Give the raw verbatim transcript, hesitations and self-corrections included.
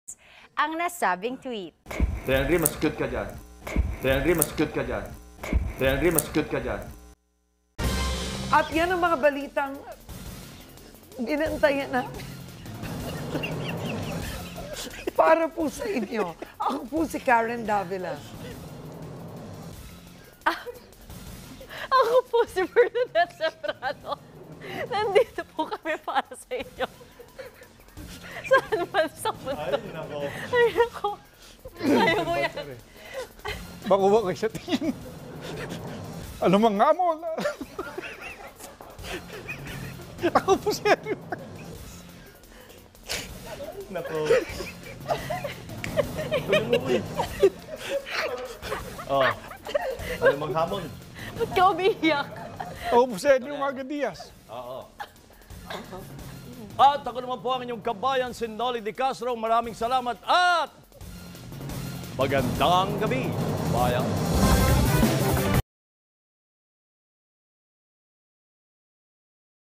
ang nasabing tweet. Triangri, mas cute ka dyan. Triangri, mas cute ka dyan. Triangri, mas cute ka dyan. At yan ang mga balitang binantayan namin. Para po sa inyo. Ako po si Karen Davila. Ako po si Bernadette Sembrano. Nandito po kami para sa inyo. Saan man sa mundo. Ay, nako. Ay, nako. Ayaw mo yan. Makuha kayo sa tingin. Ano mga mo? Ako po seryo. Nako. Oh. Ano manghamon? Ba't ka umiiyak? Ako po seryo, mga Diaz. Oo. At ako naman po ang inyong kabayan, si Nolly De Castro. Maraming salamat at magandang gabi, bayan.